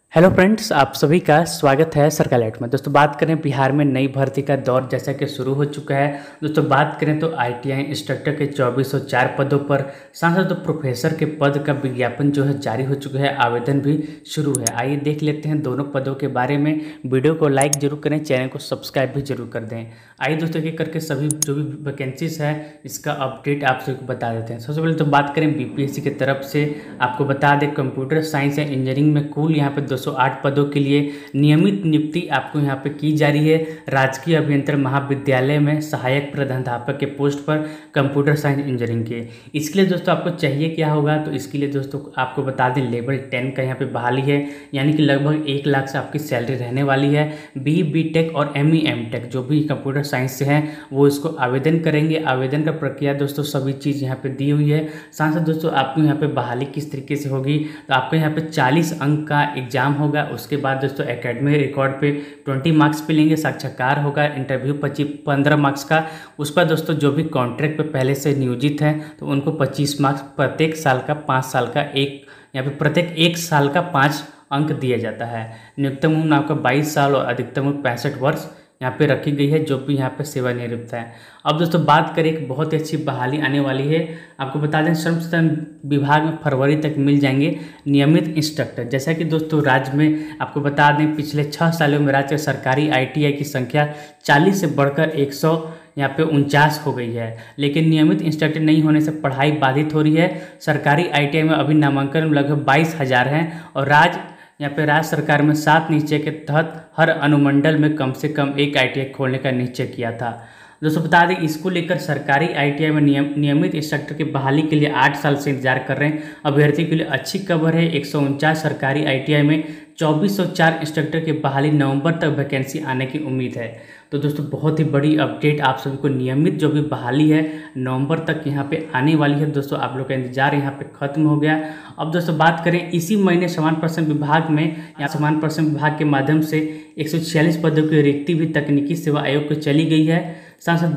Hello friends, आप सभी का स्वागत है सरकार लाइट में। दोस्तों बात करें बिहार में नई भर्ती का दौर जैसा कि शुरू हो चुका है। दोस्तों बात करें तो आईटीआई इंस्ट्रक्टर के 2404 पदों पर साथ साथ प्रोफेसर के पद का विज्ञापन जो है जारी हो चुका है, आवेदन भी शुरू है। आइए देख लेते हैं दोनों पदों के बारे में। वीडियो को लाइक जरूर करें, चैनल को सब्सक्राइब भी जरूर कर दें। आइए दोस्तों एक करके सभी जो भी वैकेंसीज है इसका अपडेट आप सभी को बता देते हैं। सबसे पहले तो बात करें बीपीएससी की तरफ से, आपको बता दें कंप्यूटर साइंस या इंजीनियरिंग में कुल यहाँ पे 208 पदों के लिए नियमित नियुक्ति आपको यहाँ पे की जा रही है। राजकीय अभियंत्रण महाविद्यालय में सहायक प्रधानाध्यापक के पोस्ट पर कंप्यूटर साइंस इंजीनियरिंग के। इसके लिए दोस्तों आपको चाहिए क्या होगा, तो इसके लिए दोस्तों आपको बता दें लेवल 10 का यहाँ पे बहाली है, यानी कि लगभग 1 लाख से आपकी सैलरी रहने वाली है। बी.टेक और एम.टेक जो भी कंप्यूटर साइंस से हैं वो इसको आवेदन करेंगे। आवेदन का प्रक्रिया दोस्तों सभी चीज़ यहाँ पे दी हुई है। साथ साथ दोस्तों आपको यहाँ पे बहाली किस तरीके से होगी, तो आपको यहाँ पे 40 अंक का एग्जाम होगा। उसके बाद दोस्तों एकेडमिक रिकॉर्ड पे 20 मार्क्स पे लेंगे, साक्षात्कार होगा, इंटरव्यू 15 मार्क्स का। उस पर दोस्तों जो भी कॉन्ट्रैक्ट पे पहले से नियोजित हैं तो उनको 25 मार्क्स प्रत्येक साल का 5 साल का एक, यहाँ पे प्रत्येक 1 साल का 5 अंक दिया जाता है। न्यूनतम उम्र आपका 22 साल और अधिकतम उम्र 65 वर्ष यहाँ पे रखी गई है, जो भी यहाँ पे सेवानिवृत्त है। अब दोस्तों बात करें, एक बहुत ही अच्छी बहाली आने वाली है। आपको बता दें श्रम संसाधन विभाग में फरवरी तक मिल जाएंगे नियमित इंस्ट्रक्टर। जैसा कि दोस्तों राज्य में आपको बता दें पिछले 6 सालों में राज्य सरकारी आईटीआई की संख्या 40 से बढ़कर 100 यहाँ पे 49 हो गई है, लेकिन नियमित इंस्ट्रक्टर नहीं होने से पढ़ाई बाधित हो रही है। सरकारी आईटीआई में अभी नामांकन लगभग 22,000 हैं और यहाँ पे राज्य सरकार में 7 निश्चय के तहत हर अनुमंडल में कम से कम एक आईटीआई खोलने का निश्चय किया था। दोस्तों बता दें इसको लेकर सरकारी आईटीआई में नियमित इंस्ट्रक्टर की बहाली के लिए 8 साल से इंतजार कर रहे हैं अभ्यर्थी के लिए अच्छी खबर है। 149 सरकारी आईटीआई में 2404 इंस्ट्रक्टर की बहाली नवंबर तक वैकेंसी आने की उम्मीद है। तो दोस्तों बहुत ही बड़ी अपडेट आप सभी को, नियमित जो भी बहाली है नवंबर तक यहाँ पे आने वाली है। दोस्तों आप लोग का इंतजार यहाँ पे खत्म हो गया। अब दोस्तों बात करें इसी महीने समान प्रश्न विभाग में, या समान प्रश्न विभाग के माध्यम से 146 पदों की रिक्ति भी तकनीकी सेवा आयोग को चली गई है। साथ साथ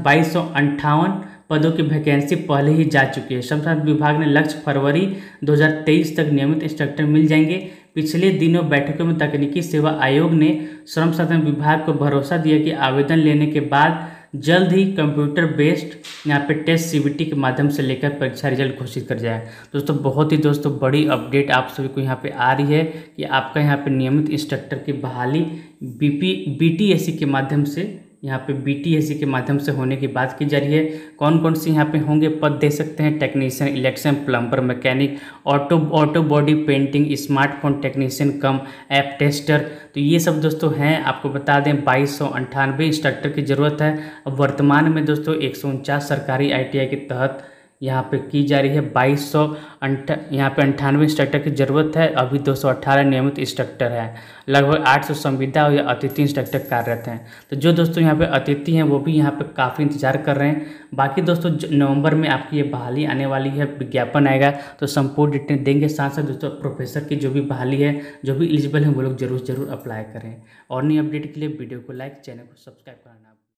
2258 पदों की वैकेंसी पहले ही जा चुकी है। श्रम संसाधन विभाग ने लक्ष्य फरवरी 2023 तक नियमित इंस्ट्रक्टर मिल जाएंगे। पिछले दिनों बैठकों में तकनीकी सेवा आयोग ने श्रम संसाधन विभाग को भरोसा दिया कि आवेदन लेने के बाद जल्द ही कंप्यूटर बेस्ड यहाँ पे टेस्ट सीबीटी के माध्यम से लेकर परीक्षा रिजल्ट घोषित कर जाए। दोस्तों बहुत ही बड़ी अपडेट आप सभी को यहाँ पे आ रही है कि आपका यहाँ पे नियमित इंस्ट्रक्टर की बहाली बीटीएससी के माध्यम से, यहाँ पे बीटीएससी के माध्यम से होने की बात की जा रही है। कौन कौन से यहाँ पे होंगे पद दे सकते हैं, technician, electrician, plumber, mechanic, auto body painting, smartphone technician cum app tester. तो ये सब दोस्तों हैं। आपको बता दें 2298 इंस्ट्रक्टर की ज़रूरत है। अब वर्तमान में दोस्तों 149 सरकारी आईटीआई के तहत यहाँ पे की जा रही है। 2298 यहाँ पे 98 इंस्ट्रक्टर की ज़रूरत है। अभी 218 नियमित इंस्ट्रक्टर है। लगभग 800 संविदा या अतिथि इंस्ट्रक्टर कार्यरत हैं। तो जो दोस्तों यहाँ पे अतिथि हैं वो भी यहाँ पे काफ़ी इंतजार कर रहे हैं। बाकी दोस्तों नवंबर में आपकी ये बहाली आने वाली है, विज्ञापन आएगा तो संपूर्ण डिटेल देंगे। साथ साथ दोस्तों प्रोफेसर की जो भी बहाली है, जो भी एलिजिबल हैं वो लोग जरूर अप्लाई करें। और नई अपडेट के लिए वीडियो को लाइक, चैनल को सब्सक्राइब करें।